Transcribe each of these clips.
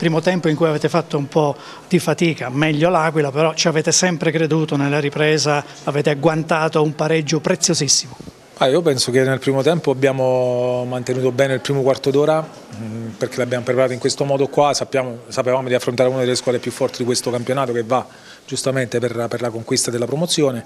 primo tempo in cui avete fatto un po' di fatica, meglio l'Aquila, però ci avete sempre creduto nella ripresa, avete agguantato un pareggio preziosissimo. Io penso che nel primo tempo abbiamo mantenuto bene il primo quarto d'ora, perché l'abbiamo preparato in questo modo qua, sapevamo di affrontare una delle squadre più forti di questo campionato che va giustamente per la conquista della promozione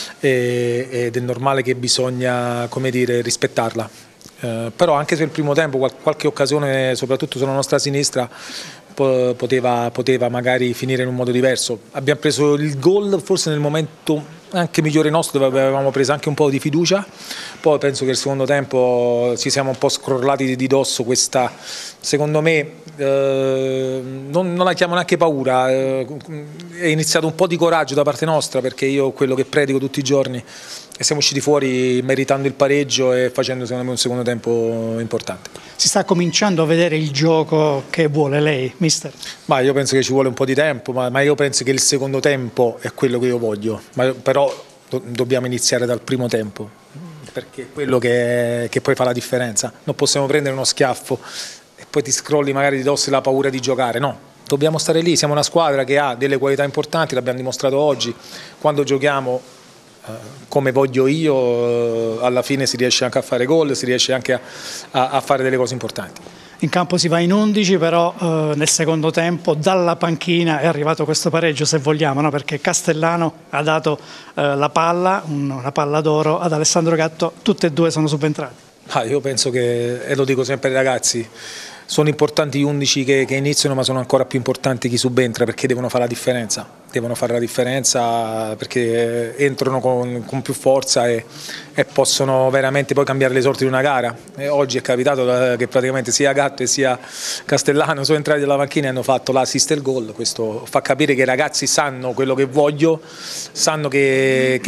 ed è normale che bisogna, come dire, rispettarla. Però anche se il primo tempo qualche occasione, soprattutto sulla nostra sinistra, poteva magari finire in un modo diverso. Abbiamo preso il gol forse nel momento anche migliore nostro, dove avevamo preso anche un po' di fiducia. Poi penso che il secondo tempo ci siamo un po' scrollati di dosso questa, secondo me, non la chiamo neanche paura, è iniziato un po' di coraggio da parte nostra, perché io quello che predico tutti i giorni, e siamo usciti fuori meritando il pareggio e facendo secondo me un secondo tempo importante. Si sta cominciando a vedere il gioco che vuole lei, mister? Ma io penso che ci vuole un po' di tempo, ma io penso che il secondo tempo è quello che io voglio, però dobbiamo iniziare dal primo tempo, perché è quello che poi fa la differenza. Non possiamo prendere uno schiaffo e poi ti scrolli magari di dosso la paura di giocare, no. Dobbiamo stare lì, siamo una squadra che ha delle qualità importanti, l'abbiamo dimostrato oggi, quando giochiamo come voglio io, alla fine si riesce anche a fare gol, si riesce anche a fare delle cose importanti. In campo si va in 11, però nel secondo tempo dalla panchina è arrivato questo pareggio, se vogliamo, no? Perché Castellano ha dato la palla, una palla d'oro ad Alessandro Gatto, tutte e due sono subentrati. Io penso che, e lo dico sempre ai ragazzi, sono importanti gli 11 che iniziano, ma sono ancora più importanti chi subentra, perché devono fare la differenza. Devono fare la differenza perché entrano con più forza e possono veramente poi cambiare le sorti di una gara. E oggi è capitato che praticamente sia Gatto e sia Castellano sono entrati dalla macchina e hanno fatto l'assist e il gol. Questo fa capire che i ragazzi sanno quello che voglio, sanno che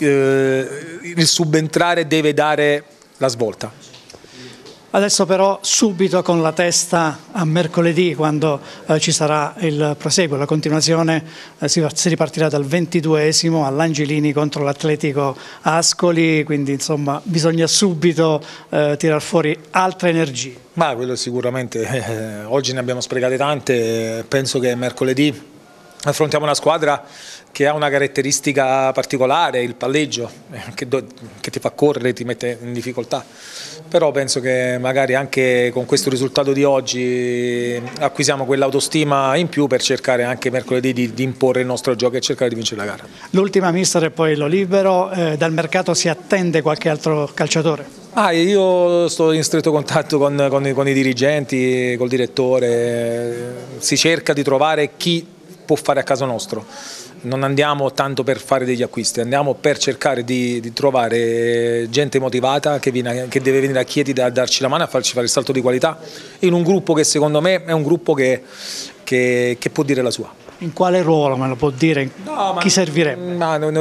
il subentrare deve dare la svolta. Adesso però subito con la testa a mercoledì, quando ci sarà il proseguo, la continuazione, si ripartirà dal 22esimo all'Angelini contro l'Atletico Ascoli, quindi insomma bisogna subito tirar fuori altre energie. Ma quello sicuramente, oggi ne abbiamo sprecate tante, penso che mercoledì affrontiamo una squadra che ha una caratteristica particolare, il palleggio, che ti fa correre, ti mette in difficoltà. Però penso che magari anche con questo risultato di oggi acquisiamo quell'autostima in più per cercare anche mercoledì di imporre il nostro gioco e cercare di vincere la gara. L'ultima, mister, e poi lo libero. Dal mercato si attende qualche altro calciatore? Io sto in stretto contatto con i dirigenti, col direttore, si cerca di trovare chi può fare a caso nostro. Non andiamo tanto per fare degli acquisti, andiamo per cercare di trovare gente motivata che deve venire a Chieti a darci la mano e a farci fare il salto di qualità in un gruppo che secondo me è un gruppo che può dire la sua. In quale ruolo, me lo può dire? No, chi servirebbe?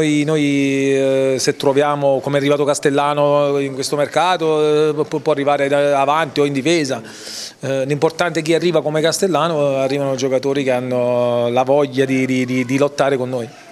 Noi se troviamo, come è arrivato Castellano in questo mercato, può arrivare avanti o in difesa. L'importante è chi arriva come Castellano, arrivano giocatori che hanno la voglia di lottare con noi.